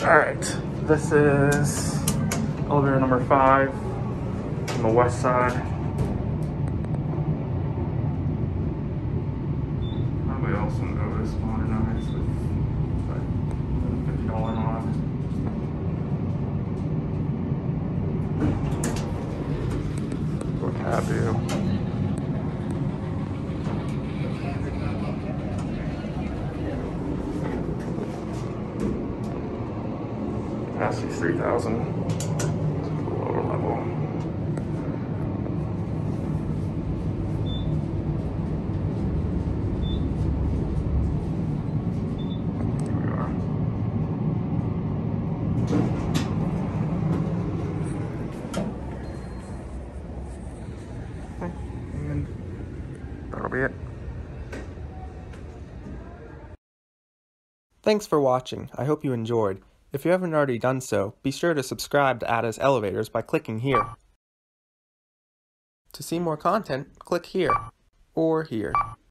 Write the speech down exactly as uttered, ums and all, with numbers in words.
Alright, this is elevator number five on the west side. Probably also an Otis modernized with like fifty dollar mod. What have you? Capacity's three thousand. Lower level. Here we are. Okay. And that'll be it. Thanks for watching. I hope you enjoyed. If you haven't already done so, be sure to subscribe to Atta's Elevators by clicking here. To see more content, click here, or here.